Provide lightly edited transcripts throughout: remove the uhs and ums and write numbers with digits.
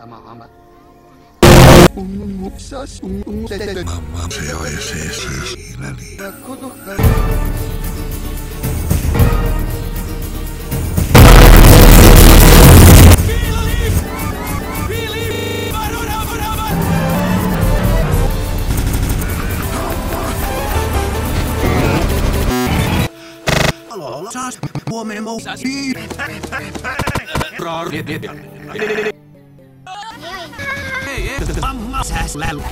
Mamma se on siinä. Saas huomenna mousaa. Mamma sääs lällä.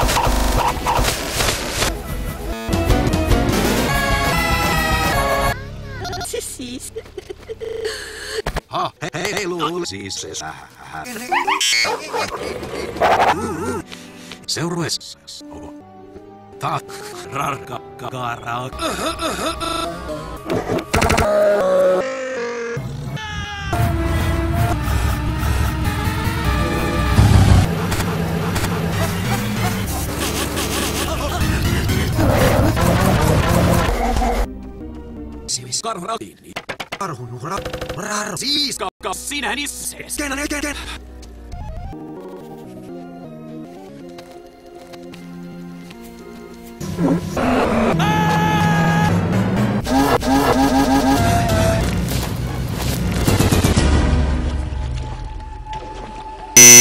Siis. Ha, hei luul siis se Seuruessas. Ta rarka kara. Siis karratini. Karhun rar. Siis sinä nissees. Ken.